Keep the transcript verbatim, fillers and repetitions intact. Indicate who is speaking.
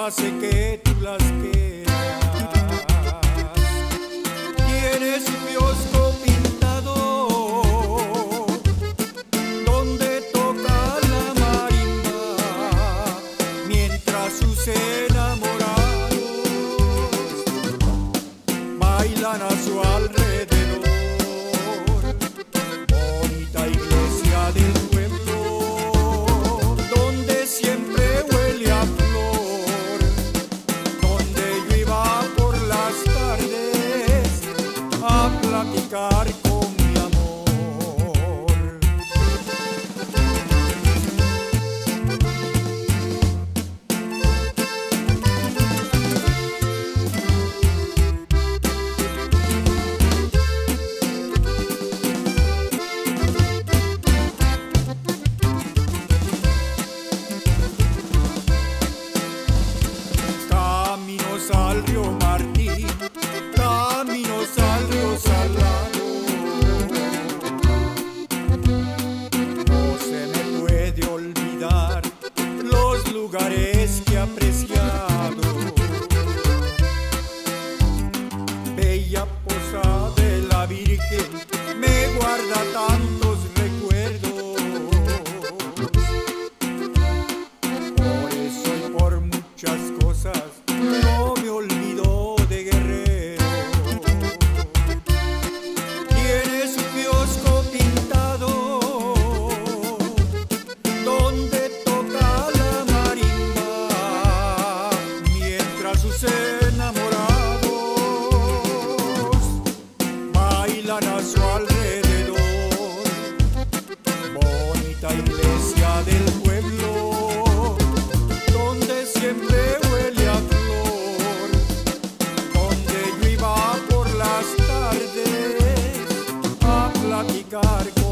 Speaker 1: sé que tú las quieras. Tiene su kiosco pintado donde toca la marimba, mientras sus enamorados bailan a su alrededor. Bonita iglesia del pueblo, donde siempre huele a flor, donde yo iba por las tardes a platicar con mi amor. Caminos al río Martín, caminos al río Salado, no se me puede olvidar los lugares que he apreciado. Bella Posada de la Virgen me guarda tantos recuerdos. Por eso y por muchas cosas no me olvido de Guerrero. Tiene su kiosco pintado donde toca la marimba, mientras sus enamorados bailan a su alrededor. Bonita iglesia del pueblo, donde siempre huele a flor, donde yo iba por las tardes a platicar con